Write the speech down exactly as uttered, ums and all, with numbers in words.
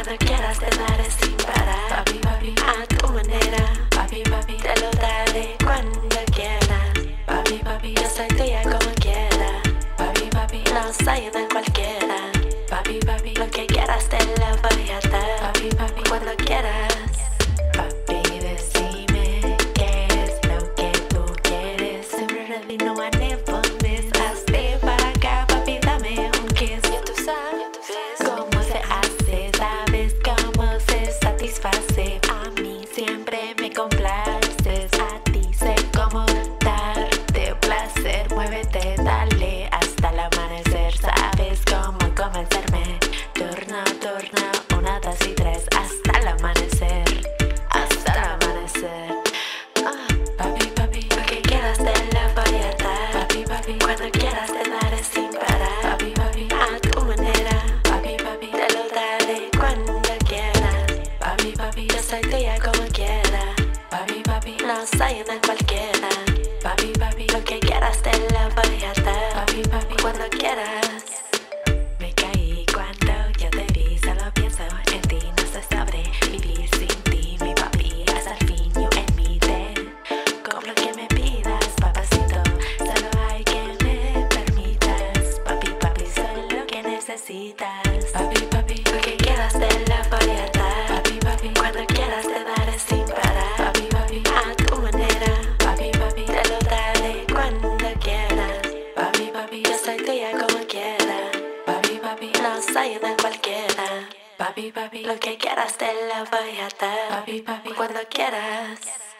Cuando quieras te daré sin parar. Papi, papi, a tu manera. Papi, papi, te lo daré cuando quieras. Papi, papi, yo soy tuya como quiera. Papi, papi, no soy una cualquiera. Papi, papi, lo que quieras te lo voy a dar. Papi, papi, cuando quieras. Papi, decime qué es lo que tú quieres. Siempre ready, no I never miss. Hazte para acá, papi, dame un kiss. Ya tú sabes cómo se hace, sabes cómo se satisface. A mí siempre me complaces, a ti sé cómo darte placer. Muévete, dale hasta el amanecer. Sabes cómo convencerme. Turno, turno, una, dos y tres, hasta el amanecer. Hasta el amanecer. Ah, papi, papi, lo que quieras te lo voy a dar. Papi, papi, cuando quieras te daré sin parar. Papi, papi, a tu manera. Papi, papi, te lo daré cuando quieras. Papi, papi, yo soy tuya como quiera. Papi, papi, no soy una cualquiera. Papi, papi, lo que quieras te lo voy a dar. Papi, papi, cuando quieras. Me caí cuando yo te vi, solo pienso en ti, no se sabe vivir sin ti, mi papi, hasta el fin you and me there. Con lo que me pidas, papacito, solo hay que me permitas. Papi, papi, soy lo que necesitas. Papi, papi, lo que quieras te lo voy a dar. Papi, papi, cuando quieras te daré sin parar. Papi, papi, a tu manera. Papi, papi, te lo daré cuando quieras. Papi, papi, yo soy tuya como quiera. Papi, papi, no soy una cualquiera. Papi, papi, lo que quieras te lo voy a dar. Papi, papi, cuando quieras.